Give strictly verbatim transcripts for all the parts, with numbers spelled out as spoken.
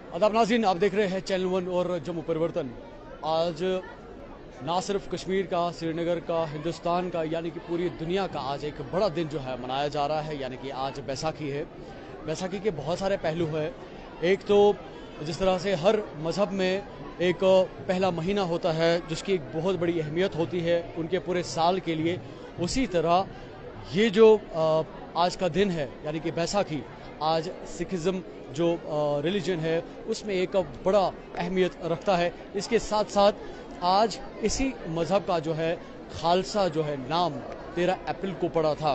आदाब नाज़रीन, आप देख रहे हैं चैनल वन और जम्मू परिवर्तन। आज ना सिर्फ कश्मीर का, श्रीनगर का, हिंदुस्तान का यानी कि पूरी दुनिया का आज एक बड़ा दिन जो है मनाया जा रहा है, यानी कि आज बैसाखी है। बैसाखी के बहुत सारे पहलू हैं। एक तो जिस तरह से हर मज़हब में एक पहला महीना होता है जिसकी एक बहुत बड़ी अहमियत होती है उनके पूरे साल के लिए, उसी तरह ये जो आज का दिन है यानी कि बैसाखी, आज सिखिज़म जो रिलीजन है उसमें एक बड़ा अहमियत रखता है। इसके साथ साथ आज इसी मज़हब का जो है खालसा जो है नाम तेरह अप्रैल को पड़ा था,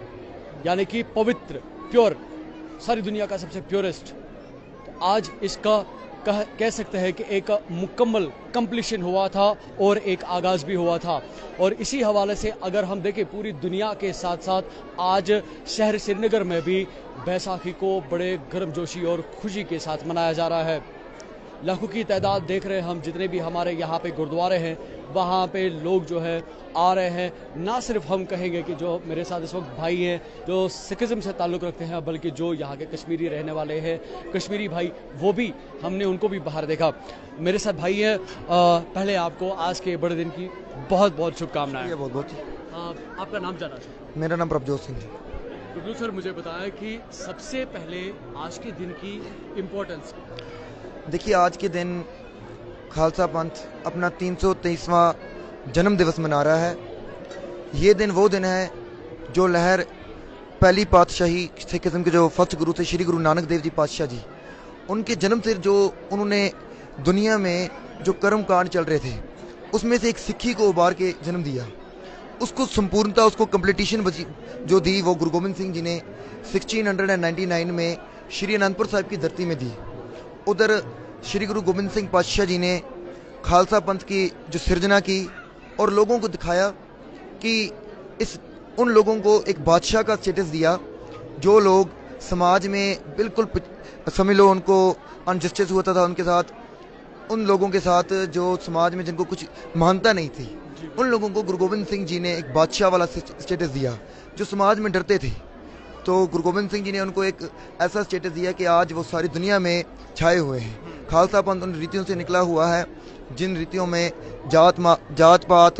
यानी कि पवित्र, प्योर, सारी दुनिया का सबसे प्योरेस्ट। तो आज इसका कह कह सकते हैं कि एक मुकम्मल कंप्लीशन हुआ था और एक आगाज़ भी हुआ था। और इसी हवाले से अगर हम देखें पूरी दुनिया के साथ साथ आज शहर श्रीनगर में भी बैसाखी को बड़े गर्मजोशी और खुशी के साथ मनाया जा रहा है। लाखों की तादाद देख रहे हैं हम, जितने भी हमारे यहाँ पे गुरुद्वारे हैं वहाँ पे लोग जो है आ रहे हैं। ना सिर्फ हम कहेंगे कि जो मेरे साथ इस वक्त भाई हैं जो सिखिज़म से ताल्लुक़ रखते हैं, बल्कि जो यहाँ के कश्मीरी रहने वाले हैं, कश्मीरी भाई, वो भी हमने उनको भी बाहर देखा। मेरे साथ भाई हैं। पहले आपको आज के बड़े दिन की बहुत बहुत शुभकामनाएं। बहुत बहुत आपका नाम जाना चाहिए। मेरा नाम प्रभजोत सिंह है। प्रभजोत सर, मुझे बताया कि सबसे पहले आज के दिन की इम्पोर्टेंस। देखिए, आज के दिन खालसा पंथ अपना तीन सौ तेईसवां जन्म दिवस मना रहा है। ये दिन वो दिन है जो लहर पहली पातशाही सिखिज़म के जो फर्स्ट गुरु थे श्री गुरु नानक देव जी पातशाह जी, उनके जन्म से जो उन्होंने दुनिया में जो कर्म कांड चल रहे थे उसमें से एक सिक्खी को उबार के जन्म दिया, उसको संपूर्णता, उसको कंप्लीटेशन जो दी वो गुरु गोबिंद सिंह जी ने सोलह सौ निन्यानवे में श्री अनंदपुर साहिब की धरती में दी। उधर श्री गुरु गोबिंद सिंह पातशाह जी ने खालसा पंथ की जो सृजना की और लोगों को दिखाया कि इस उन लोगों को एक बादशाह का स्टेटस दिया जो लोग समाज में बिल्कुल समझ लो उनको अनजस्टिस होता था उनके साथ, उन लोगों के साथ जो समाज में जिनको कुछ मानता नहीं थी, उन लोगों को गुरु गोबिंद सिंह जी ने एक बादशाह वाला स्टेटस दिया जो समाज में डरते थे। तो गुरु गोबिंद सिंह जी ने उनको एक ऐसा स्टेटस दिया कि आज वो सारी दुनिया में छाए हुए हैं। खालसा पंथ उन रीतियों से निकला हुआ है जिन रीतियों में जात जात पात,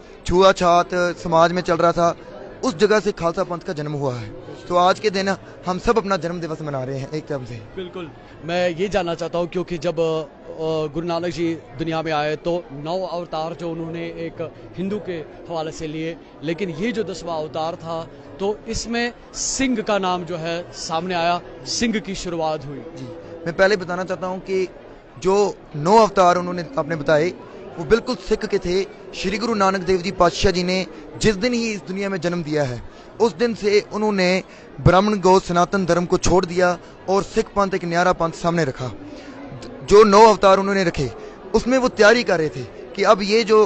छुआछात समाज में चल रहा था, उस जगह से खालसा पंथ का जन्म हुआ है। तो आज के दिन हम सब अपना जन्म दिवस मना रहे हैं एक तरफ से। बिल्कुल, मैं ये जानना चाहता हूँ क्योंकि जब गुरु नानक जी दुनिया में आए तो नौ अवतार जो उन्होंने एक हिंदू के हवाले से लिए, लेकिन ये जो दसवां अवतार था तो इसमें सिंह का नाम जो है सामने आया, सिंह की शुरुआत हुई। जी, मैं पहले बताना चाहता हूँ कि जो नौ अवतार उन्होंने आपने बताए वो बिल्कुल सिख के थे। श्री गुरु नानक देव जी पातशाह जी ने जिस दिन ही इस दुनिया में जन्म दिया है उस दिन से उन्होंने ब्राह्मण गौ सनातन धर्म को छोड़ दिया और सिख पंथ एक न्यारा पंथ सामने रखा। जो नौ अवतार उन्होंने रखे उसमें वो तैयारी कर रहे थे कि अब ये जो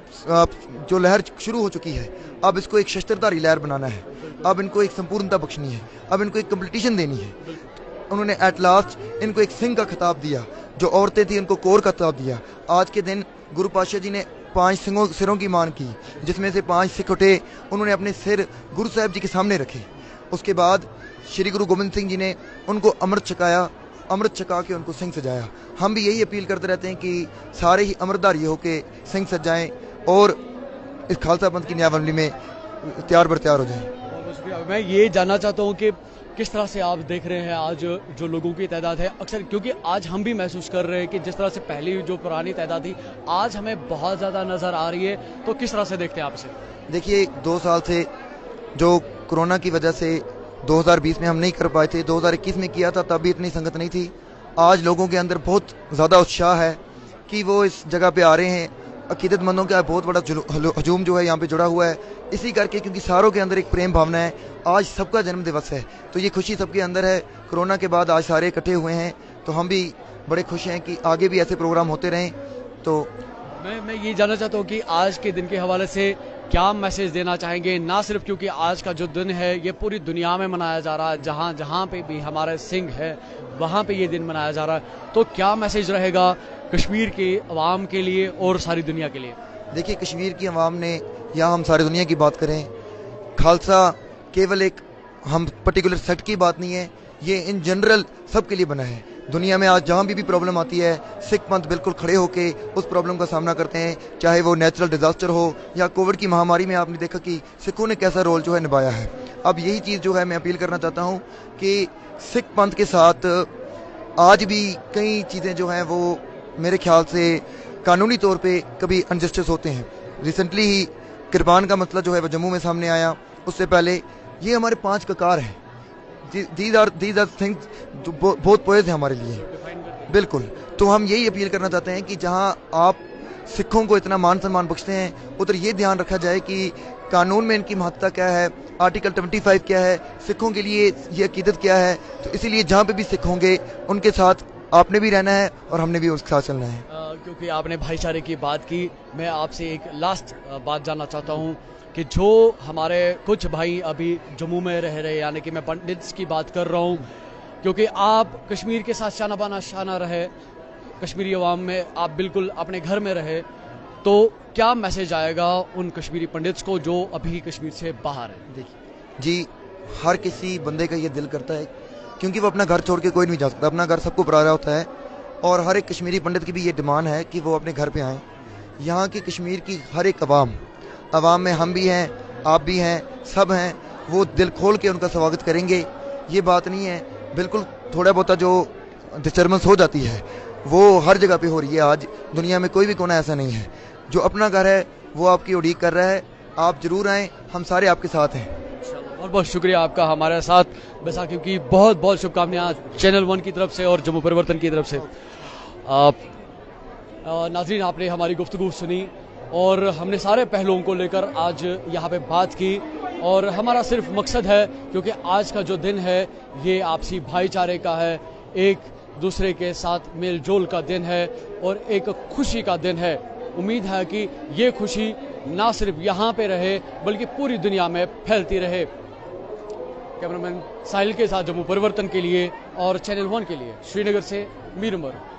जो लहर शुरू हो चुकी है, अब इसको एक शस्त्रधारी लहर बनाना है, अब इनको एक संपूर्णता बख्शनी है, अब इनको एक कंपटीशन देनी है। उन्होंने एट लास्ट इनको एक सिंह का खिताब दिया, जो औरतें थी उनको कोर का खिताब दिया। आज के दिन गुरु पातशाह जी ने पांच सिंहों सिरों की मान की, जिसमें से पांच सिख उठे, उन्होंने अपने सिर गुरु साहब जी के सामने रखे। उसके बाद श्री गुरु गोबिंद सिंह जी ने उनको अमृत छकाया, अमृत छका के उनको सिंह सजाया। हम भी यही अपील करते रहते हैं कि सारे ही अमृतधारी होके सिंह सजाएं और इस खालसा पंथ की न्यायवंदनी में तैयार बर तैयार हो जाएं। मैं ये जानना चाहता हूँ कि किस तरह से आप देख रहे हैं आज जो लोगों की तादाद है, अक्सर क्योंकि आज हम भी महसूस कर रहे हैं कि जिस तरह से पहली जो पुरानी तादाद थी आज हमें बहुत ज़्यादा नज़र आ रही है, तो किस तरह से देखते हैं आप इसे? देखिए, दो साल से जो कोरोना की वजह से दो हज़ार बीस में हम नहीं कर पाए थे, दो हज़ार इक्कीस में किया था, तब भी इतनी संगत नहीं थी। आज लोगों के अंदर बहुत ज़्यादा उत्साह है कि वो इस जगह पे आ रहे हैं। अकीदतमंदों का बहुत बड़ा हजूम जो है यहाँ पे जुड़ा हुआ है, इसी करके क्योंकि सारों के अंदर एक प्रेम भावना है। आज सबका जन्म दिवस है तो ये खुशी सबके अंदर है। कोरोना के बाद आज सारे इकट्ठे हुए हैं तो हम भी बड़े खुश हैं कि आगे भी ऐसे प्रोग्राम होते रहें। तो मैं मैं ये जानना चाहता हूँ कि आज के दिन के हवाले से क्या मैसेज देना चाहेंगे, ना सिर्फ क्योंकि आज का जो दिन है ये पूरी दुनिया में मनाया जा रहा है, जहाँ जहाँ पे भी हमारे सिंह है वहाँ पे ये दिन मनाया जा रहा है, तो क्या मैसेज रहेगा कश्मीर के अवाम के लिए और सारी दुनिया के लिए? देखिए, कश्मीर की अवाम ने या हम सारी दुनिया की बात करें, खालसा केवल एक हम पर्टिकुलर सेक्ट की बात नहीं है, ये इन जनरल सब के लिए बना है। दुनिया में आज जहाँ भी भी प्रॉब्लम आती है, सिख पंथ बिल्कुल खड़े होके उस प्रॉब्लम का सामना करते हैं, चाहे वो नेचुरल डिजास्टर हो या कोविड की महामारी में आपने देखा कि सिखों ने कैसा रोल जो है निभाया है। अब यही चीज़ जो है मैं अपील करना चाहता हूँ कि सिख पंथ के साथ आज भी कई चीज़ें जो हैं वो मेरे ख्याल से कानूनी तौर पे कभी अनजस्टिस होते हैं। रिसेंटली ही किरबान का मसला जो है वो जम्मू में सामने आया, उससे पहले ये हमारे पांच ककार हैं। These are these are things जो बहुत पोएज हैं हमारे लिए, बिल्कुल। तो हम यही अपील करना चाहते हैं कि जहां आप सिखों को इतना मान सम्मान बख्शते हैं, उधर ये ध्यान रखा जाए कि कानून में इनकी महत्ता क्या है, आर्टिकल पच्चीस क्या है, सिखों के लिए ये अकीदत क्या है। तो इसीलिए जहाँ पे भी सिख होंगे उनके साथ आपने भी रहना है और हमने भी उसके साथ चलना है। आ, क्योंकि आपने भाईचारे की बात की, मैं आपसे एक लास्ट बात जानना चाहता हूँ कि जो हमारे कुछ भाई अभी जम्मू में रह रहे, यानी कि मैं पंडित्स की बात कर रहा हूँ, क्योंकि आप कश्मीर के साथ शाना बाना शाना रहे, कश्मीरी अवाम में आप बिल्कुल अपने घर में रहे, तो क्या मैसेज आएगा उन कश्मीरी पंडित्स को जो अभी कश्मीर से बाहर है? देखिए जी, हर किसी बंदे का ये दिल करता है, क्योंकि वो अपना घर छोड़ के कोई नहीं जा सकता, अपना घर सबको प्यारा होता है, और हर एक कश्मीरी पंडित की भी ये डिमांड है कि वो अपने घर पे आएँ। यहाँ की कश्मीर की हर एक अवाम अवाम में हम भी हैं, आप भी हैं, सब हैं, वो दिल खोल के उनका स्वागत करेंगे। ये बात नहीं है, बिल्कुल थोड़ा बहुत जो डिस्टर्बेंस हो जाती है वो हर जगह पे हो रही है। आज दुनिया में कोई भी कोना ऐसा नहीं है, जो अपना घर है वो आपकी उड़ीक कर रहा है। आप जरूर आएँ, हम सारे आपके साथ हैं। बहुत बहुत शुक्रिया आपका हमारे साथ बैसाखी की बहुत बहुत शुभकामनाएं चैनल वन की तरफ से और जम्मू परिवर्तन की तरफ से। आप नाज़रीन, आपने हमारी गुफ्तगू सुनी और हमने सारे पहलुओं को लेकर आज यहाँ पे बात की, और हमारा सिर्फ मकसद है, क्योंकि आज का जो दिन है ये आपसी भाईचारे का है, एक दूसरे के साथ मेल जोल का दिन है और एक खुशी का दिन है। उम्मीद है कि ये खुशी ना सिर्फ यहाँ पे रहे बल्कि पूरी दुनिया में फैलती रहे। कैमरामैन साहिल के साथ जम्मू परिवर्तन के लिए और चैनल वन के लिए श्रीनगर से मीर उमर।